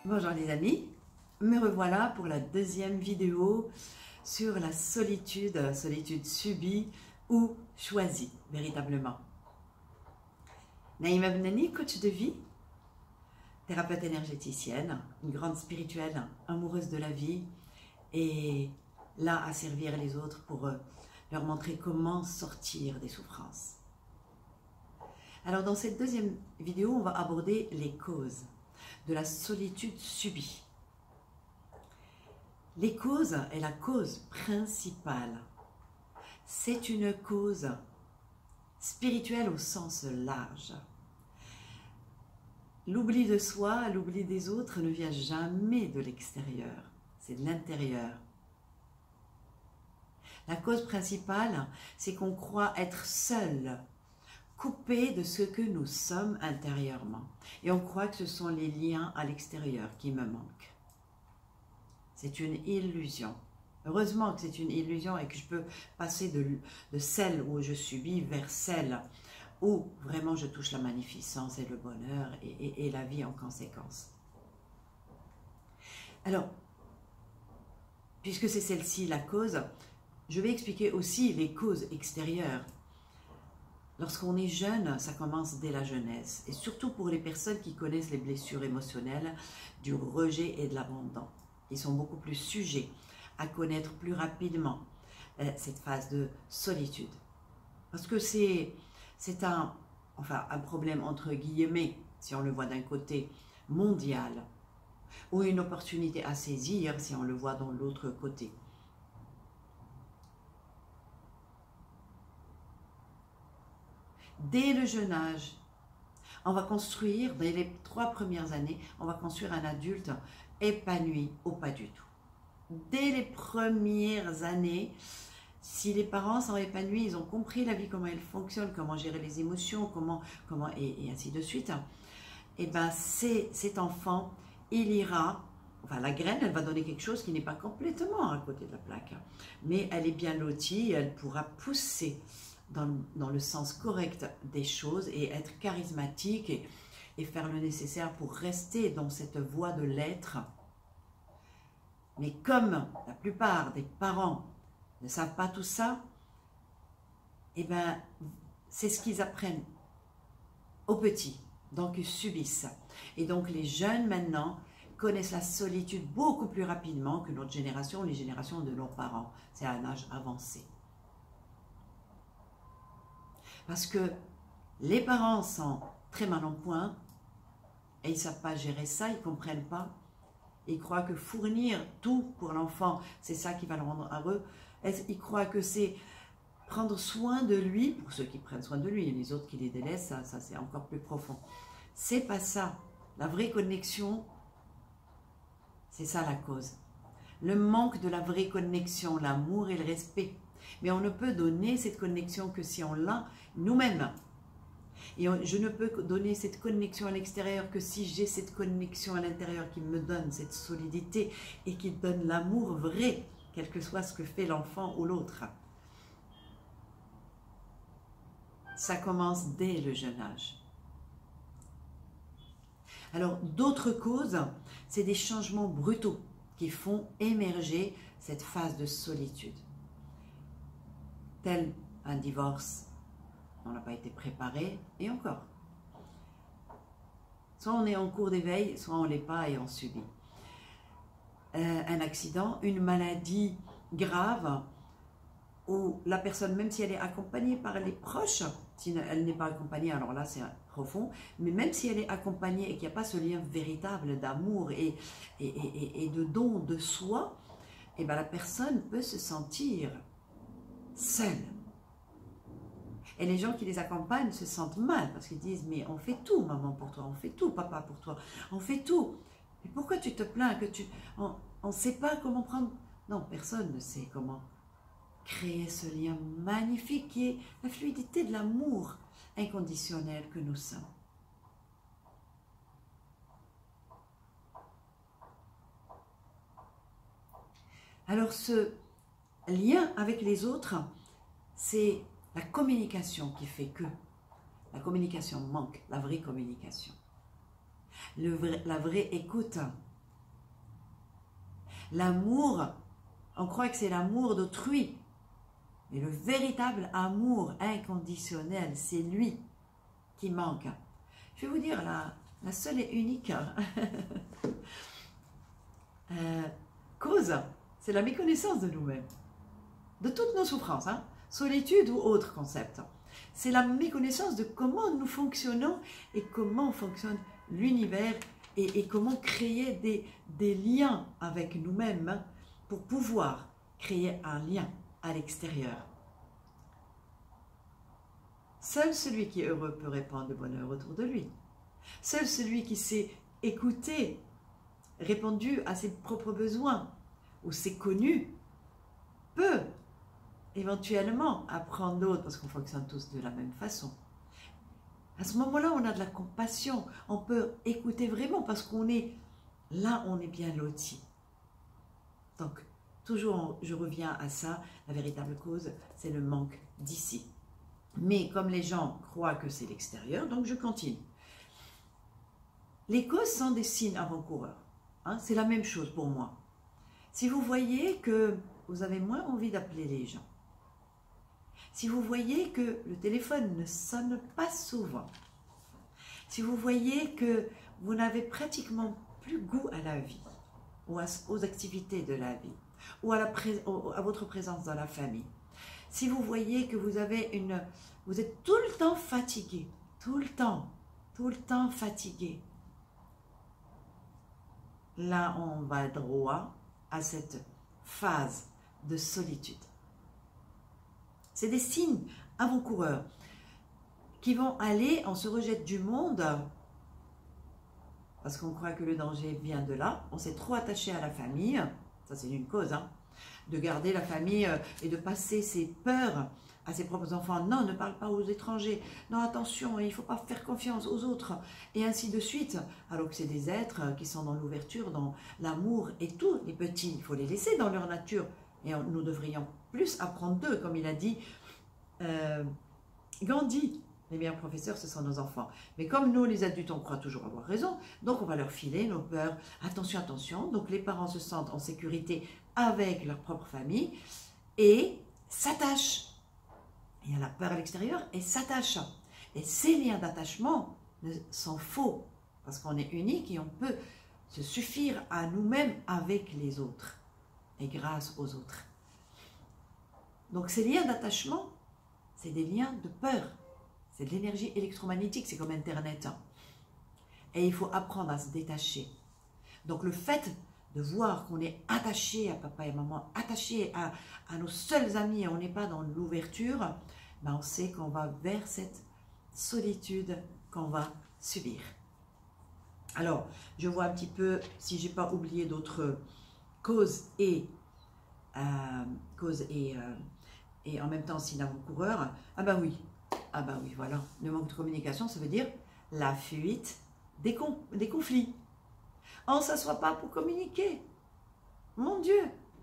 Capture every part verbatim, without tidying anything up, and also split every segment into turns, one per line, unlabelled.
Bonjour les amis, me revoilà pour la deuxième vidéo sur la solitude, solitude subie ou choisie véritablement. Naïma Benani, coach de vie, thérapeute énergéticienne, une grande spirituelle, amoureuse de la vie et là à servir les autres pour leur montrer comment sortir des souffrances. Alors dans cette deuxième vidéo, on va aborder les causes de la solitude subie. Les causes et la cause principale, c'est une cause spirituelle au sens large. L'oubli de soi, l'oubli des autres ne vient jamais de l'extérieur, c'est de l'intérieur. La cause principale, c'est qu'on croit être seul, coupé de ce que nous sommes intérieurement. Et on croit que ce sont les liens à l'extérieur qui me manquent. C'est une illusion. Heureusement que c'est une illusion et que je peux passer de, de celle où je subis vers celle où vraiment je touche la magnificence et le bonheur et, et, et la vie en conséquence. Alors, puisque c'est celle-ci la cause, je vais expliquer aussi les causes extérieures. Lorsqu'on est jeune, ça commence dès la jeunesse, et surtout pour les personnes qui connaissent les blessures émotionnelles du rejet et de l'abandon. Ils sont beaucoup plus sujets à connaître plus rapidement euh, cette phase de solitude. Parce que c'est c'est un, enfin, un problème entre guillemets, si on le voit d'un côté mondial, ou une opportunité à saisir si on le voit dans l'autre côté. Dès le jeune âge, on va construire, dès les trois premières années, on va construire un adulte épanoui ou pas du tout. Dès les premières années, si les parents sont épanouis, ils ont compris la vie, comment elle fonctionne, comment gérer les émotions, comment, comment et, et ainsi de suite, et ben cet enfant, il ira, enfin la graine, elle va donner quelque chose qui n'est pas complètement à côté de la plaque, mais elle est bien lotie, elle pourra pousser Dans, dans le sens correct des choses et être charismatique et, et faire le nécessaire pour rester dans cette voie de l'être. Mais comme la plupart des parents ne savent pas tout ça, eh ben, c'est ce qu'ils apprennent aux petits, donc ils subissent. Et donc les jeunes maintenant connaissent la solitude beaucoup plus rapidement que notre génération, les générations de nos parents. C'est à un âge avancé. Parce que les parents sont très mal en point et ils ne savent pas gérer ça, ils ne comprennent pas. Ils croient que fournir tout pour l'enfant, c'est ça qui va le rendre heureux. Ils croient que c'est prendre soin de lui, pour ceux qui prennent soin de lui, et les autres qui les délaissent, ça, ça c'est encore plus profond. C'est pas ça. La vraie connexion, c'est ça la cause. Le manque de la vraie connexion, l'amour et le respect. Mais on ne peut donner cette connexion que si on l'a nous-mêmes. Et on, je ne peux donner cette connexion à l'extérieur que si j'ai cette connexion à l'intérieur qui me donne cette solidité et qui donne l'amour vrai, quel que soit ce que fait l'enfant ou l'autre. Ça commence dès le jeune âge. Alors, d'autres causes, c'est des changements brutaux qui font émerger cette phase de solitude. Tel un divorce, on n'a pas été préparé, et encore. Soit on est en cours d'éveil, soit on ne l'est pas et on subit. Euh, un accident, une maladie grave, où la personne, même si elle est accompagnée par les proches, si elle n'est pas accompagnée, alors là c'est profond, mais même si elle est accompagnée et qu'il n'y a pas ce lien véritable d'amour et, et, et, et de don de soi, et bien la personne peut se sentir seule. Et les gens qui les accompagnent se sentent mal parce qu'ils disent mais on fait tout maman pour toi, on fait tout papa pour toi, on fait tout. Mais pourquoi tu te plains que tu... On ne sait pas comment prendre... Non, personne ne sait comment créer ce lien magnifique qui est la fluidité de l'amour inconditionnel que nous sommes. Alors ce lien avec les autres, c'est la communication qui fait que la communication manque, la vraie communication. Le vrai, la vraie écoute, L'amour, on croit que c'est l'amour d'autrui. Mais le véritable amour inconditionnel, c'est lui qui manque. Je vais vous dire, la, la seule et unique euh, cause, c'est la méconnaissance de nous-mêmes. De toutes nos souffrances, hein, solitude ou autre concept. C'est la méconnaissance de comment nous fonctionnons et comment fonctionne l'univers et, et comment créer des, des liens avec nous-mêmes hein, pour pouvoir créer un lien à l'extérieur. Seul celui qui est heureux peut répandre le bonheur autour de lui. Seul celui qui sait écouter, répondu à ses propres besoins ou s'est connu, peut éventuellement apprendre l'autre parce qu'on fonctionne tous de la même façon. À ce moment-là, on a de la compassion, on peut écouter vraiment parce qu'on est là, on est bien loti. Donc, toujours, je reviens à ça, la véritable cause, c'est le manque d'ici. Mais comme les gens croient que c'est l'extérieur, donc je continue. Les causes sont des signes avant-coureurs. Hein, c'est la même chose pour moi. Si vous voyez que vous avez moins envie d'appeler les gens, si vous voyez que le téléphone ne sonne pas souvent, si vous voyez que vous n'avez pratiquement plus goût à la vie, ou à, aux activités de la vie, ou à, la pré, à votre présence dans la famille, si vous voyez que vous avez une, vous êtes tout le temps fatigué, tout le temps, tout le temps fatigué, là on va droit à cette phase de solitude. C'est des signes avant-coureurs qui vont aller, on se rejette du monde parce qu'on croit que le danger vient de là, on s'est trop attaché à la famille, ça c'est une cause, hein, de garder la famille et de passer ses peurs à ses propres enfants. Non, ne parle pas aux étrangers. Non, attention, il ne faut pas faire confiance aux autres. Et ainsi de suite. Alors que c'est des êtres qui sont dans l'ouverture, dans l'amour et tout. Les petits, il faut les laisser dans leur nature. Et nous devrions plus apprendre d'eux, comme il a dit euh, Gandhi. Les meilleurs professeurs, ce sont nos enfants. Mais comme nous, les adultes, on croit toujours avoir raison, donc on va leur filer nos peurs. Attention, attention. Donc les parents se sentent en sécurité avec leur propre famille et s'attachent. Il y a la peur à l'extérieur et s'attachent. Et ces liens d'attachement sont faux parce qu'on est unique et on peut se suffire à nous-mêmes avec les autres et grâce aux autres. Donc ces liens d'attachement, c'est des liens de peur. C'est de l'énergie électromagnétique, c'est comme Internet. Et il faut apprendre à se détacher. Donc le fait de voir qu'on est attaché à papa et maman, attaché à, à nos seuls amis, et on n'est pas dans l'ouverture, ben on sait qu'on va vers cette solitude qu'on va subir. Alors, je vois un petit peu, si je n'ai pas oublié d'autres causes et, euh, causes et, euh, et en même temps signe avant-coureur. Ah ben oui, ah ben oui, voilà. Le manque de communication, ça veut dire la fuite des, con des conflits. On ne s'assoit pas pour communiquer. Mon Dieu!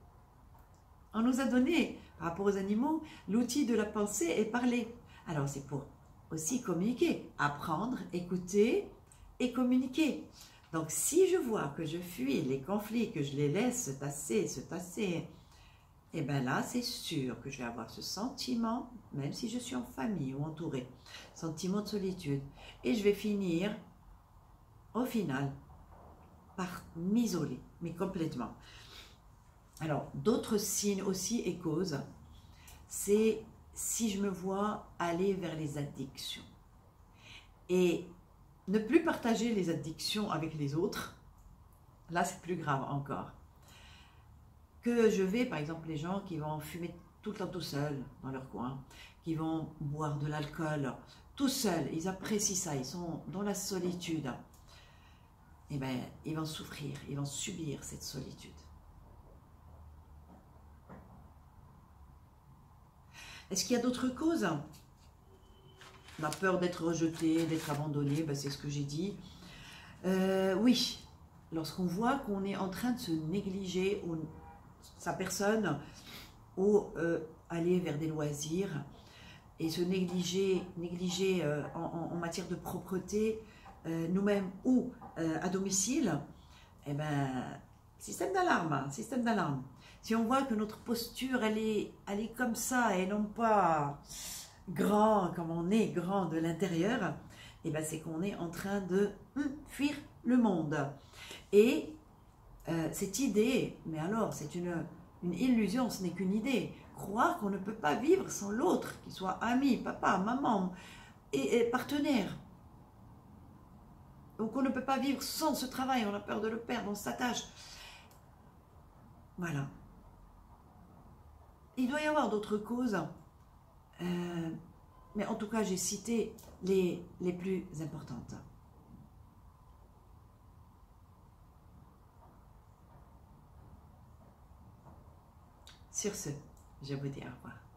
On nous a donné, par rapport aux animaux, l'outil de la pensée et parler. Alors c'est pour aussi communiquer, apprendre, écouter et communiquer. Donc si je vois que je fuis les conflits, que je les laisse se tasser, se tasser, et bien là c'est sûr que je vais avoir ce sentiment, même si je suis en famille ou entourée, sentiment de solitude. Et je vais finir, au final, par m'isoler, mais complètement. Alors, d'autres signes aussi et causes, c'est si je me vois aller vers les addictions. Et ne plus partager les addictions avec les autres, là c'est plus grave encore. Que je vais, par exemple, les gens qui vont fumer tout le temps tout seuls dans leur coin, qui vont boire de l'alcool tout seuls, ils apprécient ça, ils sont dans la solitude. Eh bien, ils vont souffrir, ils vont subir cette solitude. Est-ce qu'il y a d'autres causes? La peur d'être rejeté, d'être abandonné, ben c'est ce que j'ai dit. Euh, oui, lorsqu'on voit qu'on est en train de se négliger ou, sa personne ou euh, aller vers des loisirs et se négliger, négliger euh, en, en, en matière de propreté, Euh, nous-mêmes ou euh, à domicile, eh ben, système d'alarme, hein, système d'alarme. Si on voit que notre posture, elle est, elle est comme ça et non pas grand, comme on est grand de l'intérieur, et ben c'est qu'on est en train de hum, fuir le monde. Et euh, cette idée, mais alors c'est une, une illusion, ce n'est qu'une idée. Croire qu'on ne peut pas vivre sans l'autre, qu'il soit ami, papa, maman et, et partenaire. Donc on ne peut pas vivre sans ce travail, on a peur de le perdre, on s'attache. Voilà. Il doit y avoir d'autres causes, euh, mais en tout cas j'ai cité les, les plus importantes. Sur ce, je vous dis au revoir.